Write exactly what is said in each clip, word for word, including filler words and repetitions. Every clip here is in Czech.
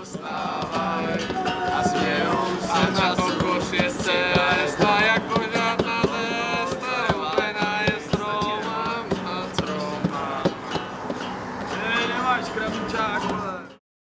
Vstávaj a smějou se na pokoř je cesta, jako žádná cesta, rupená je stromem a stromem. Hej, nemáš krabičák, vole.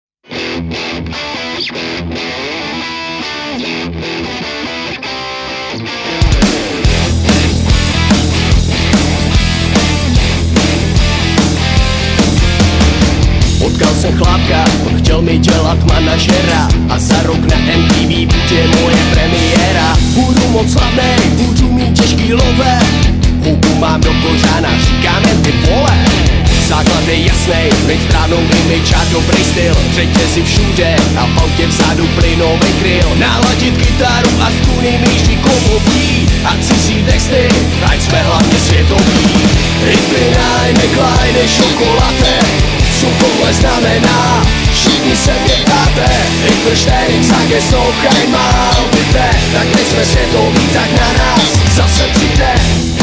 Potkal jsem chlápka, on chtěl mi dělat manažera a za rok na M T V bude moje premiéra. Budu moc slavnej, budu mít těžký love, hubu mám do kořána, říkáme ty vole. Základ je jasnej, mít správnou image a dobrý styl, řetězy všude a v autě vzadu plynový kryl. Naladit kytaru a struny míří kovový a cizí texty, ať jsme hlavně světoví. Hippie, Nine, Kleine, šokoláte, co tohle znamená? Všichni se mě ptáte, ich verstehen, sag es noch einmal, bitte. Tak nejsme světoví, tak na nás zase přijde.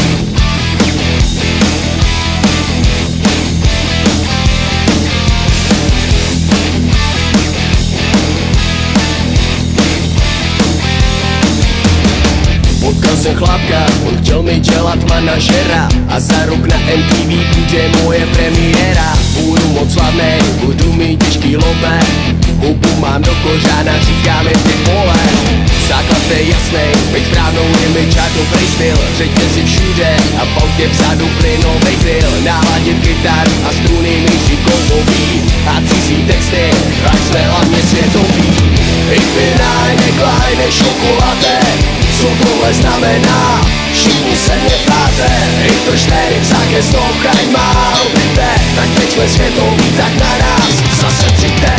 Potkal jsem chlapka, on chtěl mi dělat manažera a za rok na M T V bude moje premiéra. Budu moc slavnej, budu mít těžký love, hubu mám do kořána, říkáme ty vole. Základ je jasnej, mít správnou image a dobrý styl, řetězy všude a v autě vzadu plynovej grill. Naladit kytaru a struny míří kovový a cizí texty, ať jsme hlavně světoví. Hippie, Nine, Kleine, šokoláte, co tohle znamená? Všichni se mě ptáte, ich verstehen, sag es noch einmal, bitte. Tak teď jsme světoví, tak na nás zase přijďte.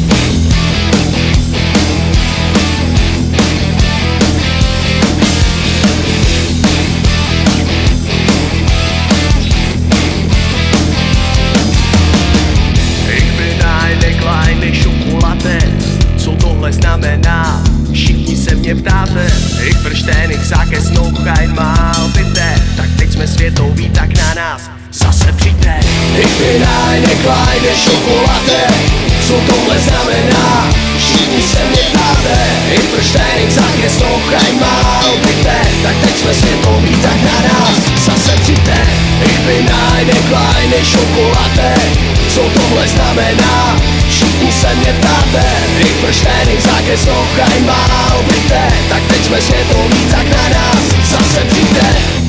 Ich bin eine kleine Schokolade, co tohle znamená? Všichni se mě ptáte, ich verstehen, ich sag es noch einmal, bitte. Tak teď jsme světoví, tak na nás zase přijďte. Ich bin eine kleine Schokolade, co tohle znamená? Všichni se mě ptáte, ich verstehen, ich sag es noch einmal, bitte. Tak teď jsme světoví, tak na nás zase přijďte. Ich bin eine kleine Schokolade, co tohle znamená? Všichni se mě ptáte, ich verstehen, ich sag es noch einmal, bitte. Tak teď jsme světoví, tak na nás zase přijďte.